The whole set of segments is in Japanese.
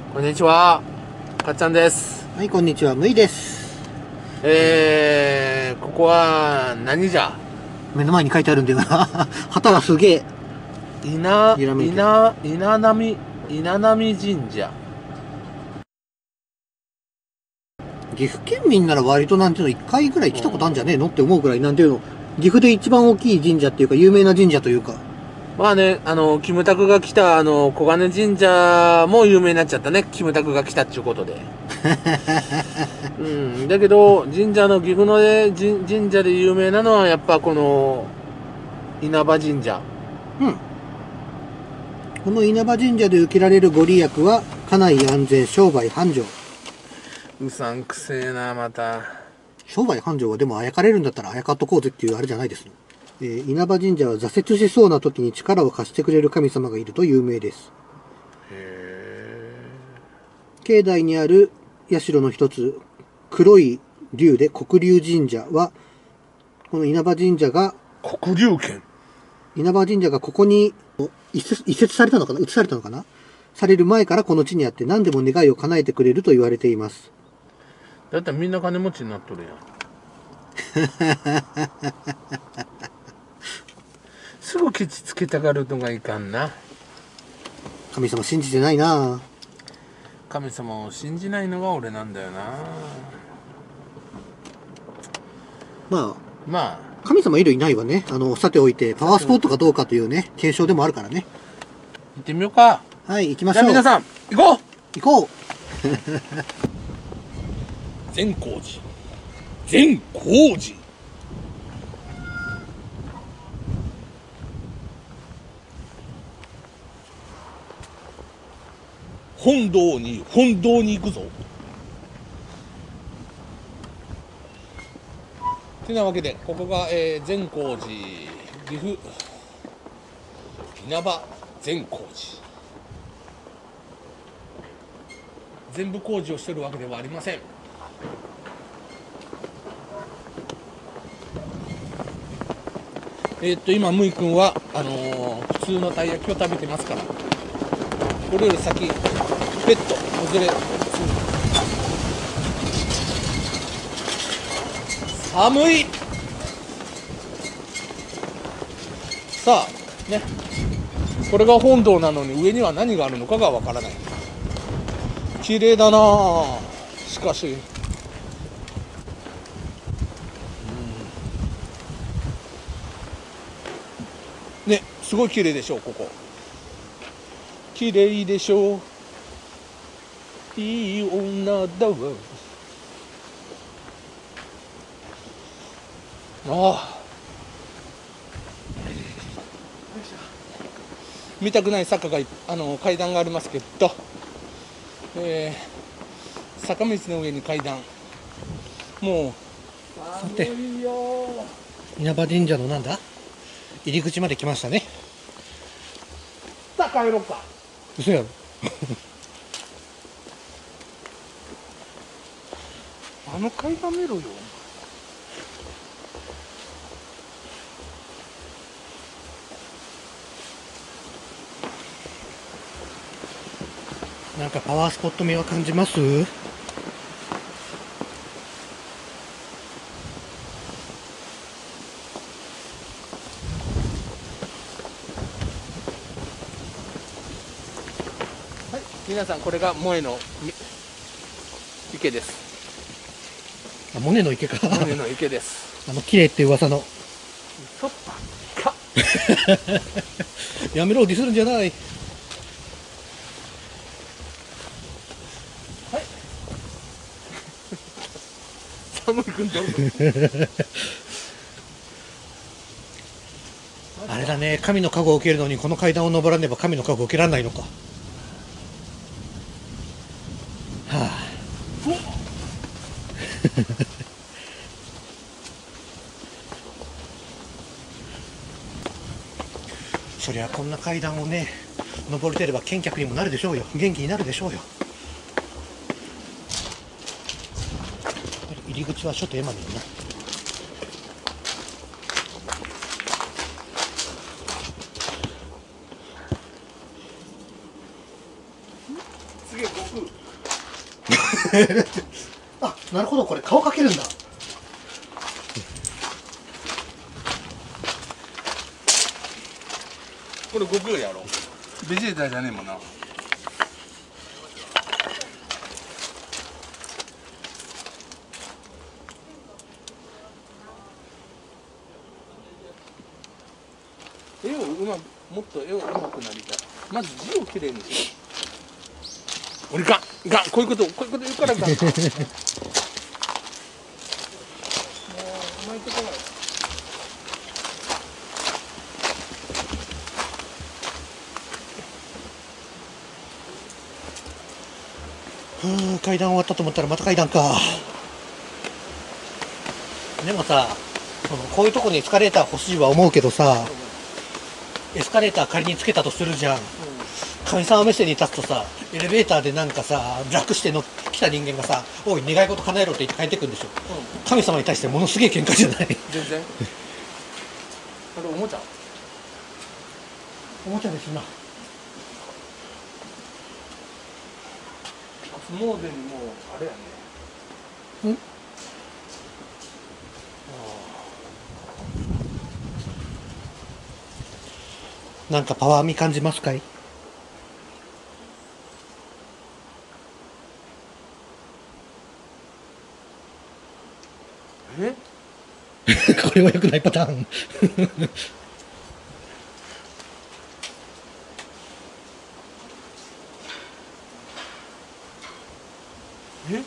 こんにちは、かっちゃんです。 はい、こんにちは、むいです。 ここは何じゃ？ 目の前に書いてあるんだよな。旗がすげえ。 稲波神社。 岐阜県民なら割となんていうの、1回ぐらい来たことあるんじゃねえのって思うぐらい、なんていうの、岐阜で一番大きい神社っていうか、有名な神社というか。 まあね、キムタクが来た、小金神社も有名になっちゃったね。キムタクが来たっていうことで。うん。だけど、岐阜のね、神社で有名なのは、やっぱこの、稲葉神社。 うん。この稲葉神社で受けられるご利益は、家内安全、商売繁盛。 うさんくせえな、また。 商売繁盛はでもあやかれるんだったらあやかっとこうぜっていうあれじゃないですの。稲葉神社は挫折しそうな時に力を貸してくれる神様がいると有名です。境内にある社の一つ、黒い竜で黒竜神社は、この稲葉神社が、 黒竜軒。 稲葉神社がここに移設されたのかな、移されたのかな、される前からこの地にあって何でも願いを叶えてくれると言われています。 だったらみんな金持ちになっとるやん。すぐケチつけたがるのがいかんな。 神様信じてないな。 神様を信じないのが俺なんだよな。 まあ神様いるいないはね、さておいてパワースポットかどうかというね、検証でもあるからね。 行ってみようか。 はい、行きましょう。 じゃあ皆さん行こう。 行こう。 善光寺。本堂に行くぞ。てなわけで、ここが、善光寺、岐阜稲葉善光寺。全部工事をしてるわけではありません。今むいくんは普通のたい焼きを食べてますから、これより先ペット子連れ寒い。さあね、これが本堂なのに上には何があるのかがわからない。綺麗だなあ。しかしね、すごい綺麗でしょう。ここ綺麗でしょう。いい女だわ。ああ、見たくない坂が階段がありますけど、坂道の上に階段。もうさて、稲葉神社のなんだ、入り口まで来ましたね。 さあ帰ろうか。 嘘やろ。 あの階段見ろよ。 なんかパワースポット味は感じます？ はい、皆さん、これが萌えの池です。 あ、モネの池か。 萌えの池です。 綺麗って噂の。 そっか。 やめろ、ディスるんじゃない。 はい。寒いくんどうぞ。 あれだね、神の加護を受けるのにこの階段を登らねば神の加護を受けられないのか。はあ。そりゃこんな階段をね、登れてれば見客にもなるでしょうよ。元気になるでしょうよ。入り口はちょっとエマねんな。 次はこあ、なるほど、これ顔かけるんだ。 これ悟空やろ。ベジータじゃねえもんな。もっと絵を上手くなりたい。まず字をきれいにしよう。俺かんこういうこと言うからかん。もうお前とこない。 階段終わったと思ったらまた階段か。でもさ、こういうとこにエスカレーター欲しいは思うけどさ、エスカレーター仮につけたとするじゃん。神様目線に立つとさ、エレベーターでなんかさ、楽して来た人間がさ、おい願い事叶えろって言って帰ってくるんでしょ。神様に対してものすげえ喧嘩じゃない。 全然。これおもちゃ。 おもちゃですな。 初詣にもうあれやね。 なんかパワー味感じますかい？ え？ これは良くないパターン。 え？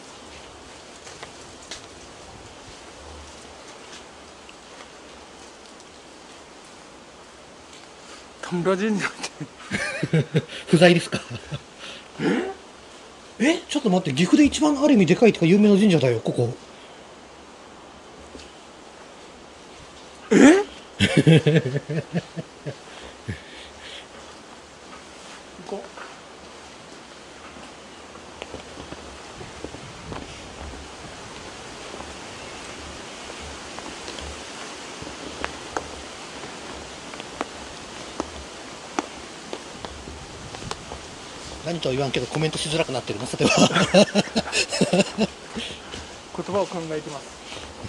田村神社って不在ですか？ちょっと待って、岐阜で一番ある意味でかいとか有名な神社だよ、ここ。 行こ何とは言わんけどコメントしづらくなってるな、さては。 言葉を考えてます。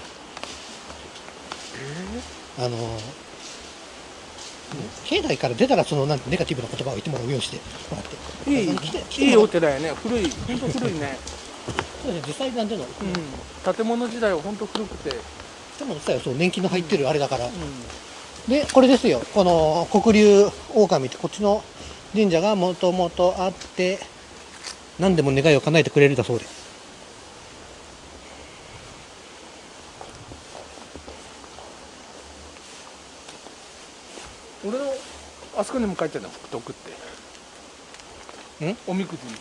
境内から出たらなんかネガティブな言葉を言ってもらうようにしてもらって。 いいお寺やね。古い、本当古いね。 そうですね、実際なんでの、 建物時代は本当古くて。 でもさ、年季の入ってるあれだから。で、これですよ、この黒龍狼ってこっちの神社がもともとあって、何でも願いを叶えてくれるだそうです。 俺のあそこにも書いてあるの、福徳って。おみくじに。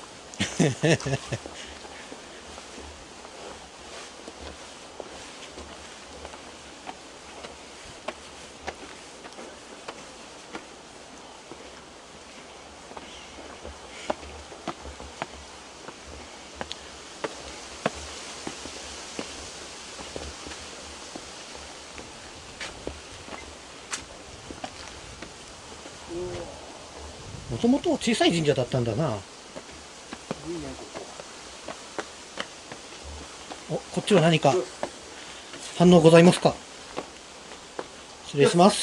もともと小さい神社だったんだな。お、こっちは何か反応ございますか？失礼します。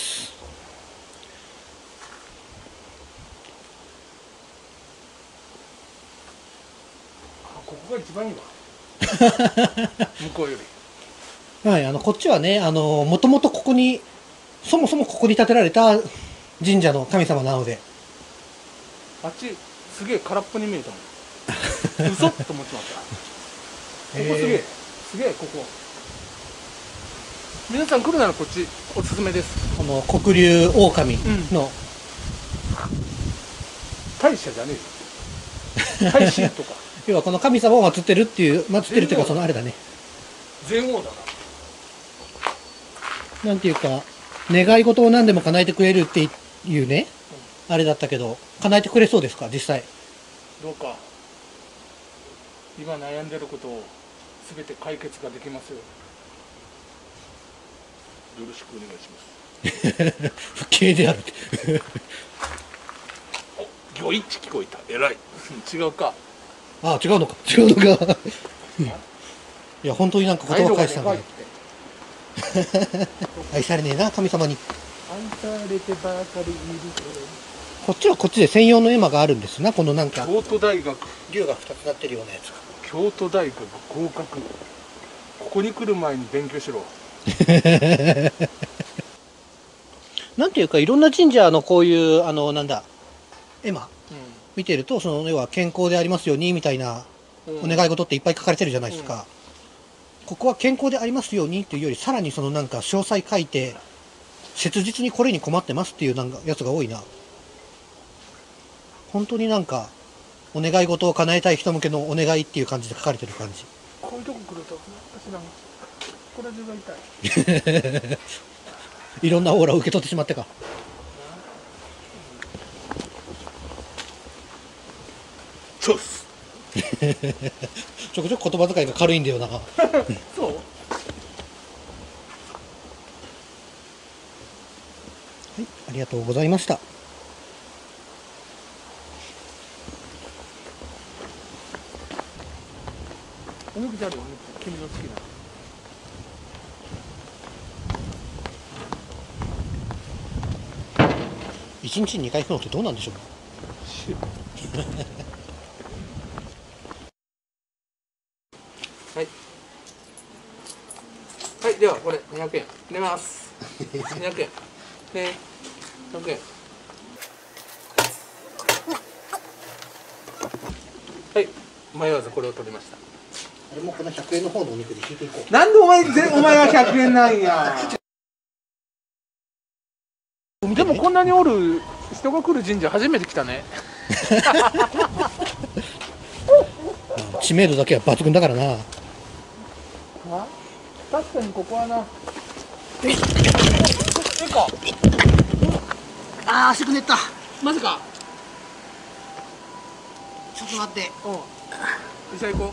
ここが一番いいわ。向こうより。はい、こっちはね、もともとここに、そもそもここに建てられた神社の神様なので。 あっち、すげえ空っぽに見えたもん。嘘と思ってました。ここすげえ。すげえ、ここ。皆さん来るならこっち、おすすめです。 この黒龍狼の、 大社じゃねえよ。大神とか。 要はこの神様を祀ってるっていう、祀ってるっていうかあれだね。 全王だな。なんていうか、願い事を何でも叶えてくれるっていうね、あれだったけど、叶えてくれそうですか、実際。 どうか、今悩んでることを全て解決ができますよ。よろしくお願いします。 不敬であるって。 お、ギョイッチ聞こえた。偉い。違うか。 ああ、違うのか。違うのか。いや、本当になんか言葉返したんだね。愛されねえな、神様に。 愛されてばかりいる。 こっちはこっちで専用の絵馬があるんですな、このなんか。 京都大学。 竜が2つなってるようなやつが。 京都大学合格。ここに来る前に勉強しろ。 なんていうか、いろんな神社のこういう、なんだ、絵馬、見てると、その要は健康でありますようにみたいなお願い事っていっぱい書かれてるじゃないですか。ここは健康でありますようにっていうより、さらにそのなんか詳細書いて、切実にこれに困ってますっていうなんかやつが多いな。本当になんか、お願い事を叶えたい人向けのお願いっていう感じで書かれてる感じ。 こういうとこ来ると、私なんか、これ中が痛い。 いろんなオーラを受け取ってしまってか。 そうっす。 ちょくちょく言葉遣いが軽いんだよな。 そう。 はい、ありがとうございました。 おみくじあるよね、君の好きな。 1日に2回行くのってどうなんでしょう。 はい。はい、ではこれ200円入れます。200円。ね、100円。はい、迷わずこれを取りました。 あれもこの100円の方のお肉で引いていこう。 なんでお前は100円なんや。でもこんなにおる人が来る神社初めて来たね。 知名度だけは抜群だからな。 確かにここはな。えか。 ああ、足くねった。 マジか。 ちょっと待って。 うん。医者行こう。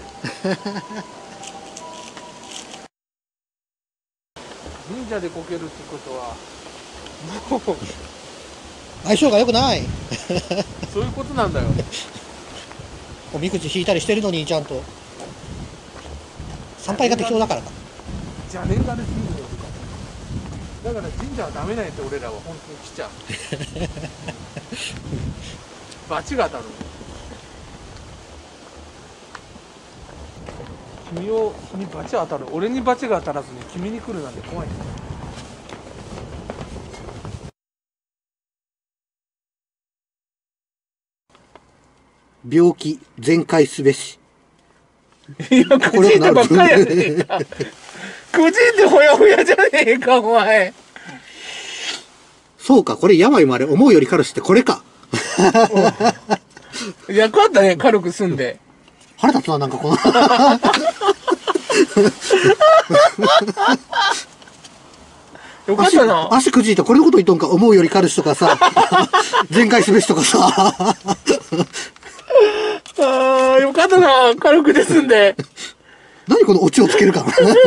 神社でこけるってことはもう相性が良くない。 そういうことなんだよ。 おみくじ引いたりしてるのにちゃんと参拝が適当だからか。 邪念が出すぎるよ。だから神社はダメなんやって俺らは本当に来ちゃう。罰が当たる。君罰当たる。俺に罰が当たらずに君に来るなんて怖いんだよ。 病気全開すべし。 いや、個人でばっかりやねえか。個人でほやほやじゃねえか、お前。 そうか、これ病もあれ、思うより軽しってこれか。 いや、よかったね、軽く済んで。 腹立つな、なんかこの。 よかったな。 足くじいてこれのこと言っとんか、思うより軽しとかさ、全開すべしとかさ。 ああ、よかったな、軽くで済んで。 何このオチをつけるか。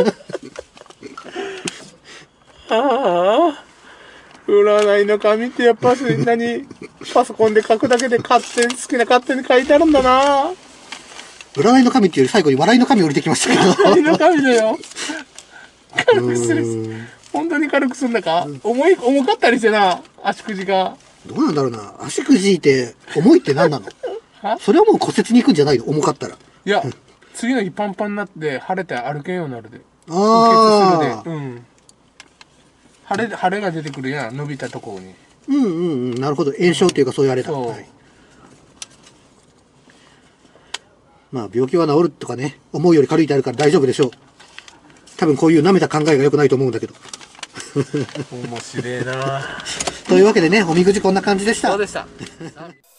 ああ、占いの紙ってやっぱり何、パソコンで書くだけで勝手に好きな勝手に書いてあるんだな。 占いの紙っていうより最後に笑いの紙降りてきましたけど。 笑いの紙だよ。軽くする。本当に軽くすんだか、重かったりしてな、足くじが。 どうなんだろうな。足くじいて重いって何なの？それはもう骨折に行くんじゃないの？重かったら。 いや、次の日パンパンになって晴れて歩けんようになるで。 ああ。 う血するで。うん。腫れが出てくるやん、伸びたところに。 うんうんうん。なるほど。炎症っていうかそういうあれだ。 そう。 はい、まあ病気は治るとかね、思うより軽いってあるから大丈夫でしょう。多分こういう舐めた考えが良くないと思うんだけど。 面白いな。 というわけでね、おみくじこんな感じでした。 そうでした。